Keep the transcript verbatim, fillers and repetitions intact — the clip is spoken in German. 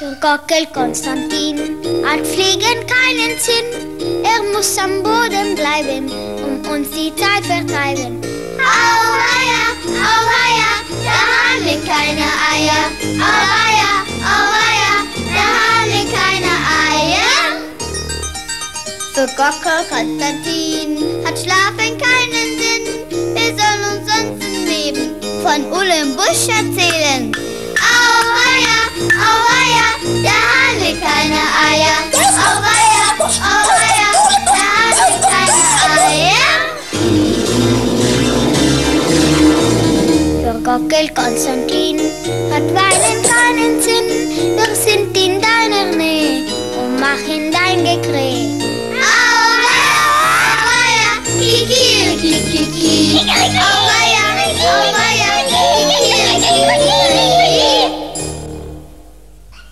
Für Gockel Konstantin hat Fliegen keinen Sinn. Er muss am Boden bleiben, um uns die Zeit vertreiben. Auweia, auweia, der Hahn legt keine Eier. Auweia, auweia, der Hahn legt keine Eier. Für Gockel Konstantin hat Schlafen keinen Sinn. Wir sollen uns sonst im Leben von Uhlenbusch erzählen. Auweia, auweia, der Hahn legt keine Eier. Auweia, auweia, der Hahn legt keine Eier. Für Gockel Konstantin hat Weihnachten